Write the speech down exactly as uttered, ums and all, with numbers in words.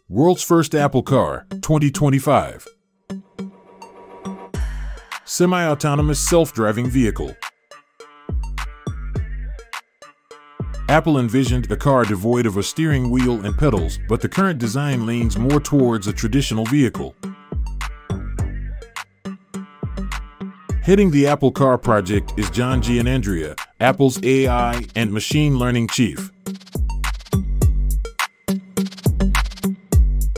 World's first Apple car, twenty twenty-five. Semi-autonomous self-driving vehicle. Apple envisioned a car devoid of a steering wheel and pedals, but the current design leans more towards a traditional vehicle. Heading the Apple Car project is John Gianandrea, Apple's A I and machine learning chief.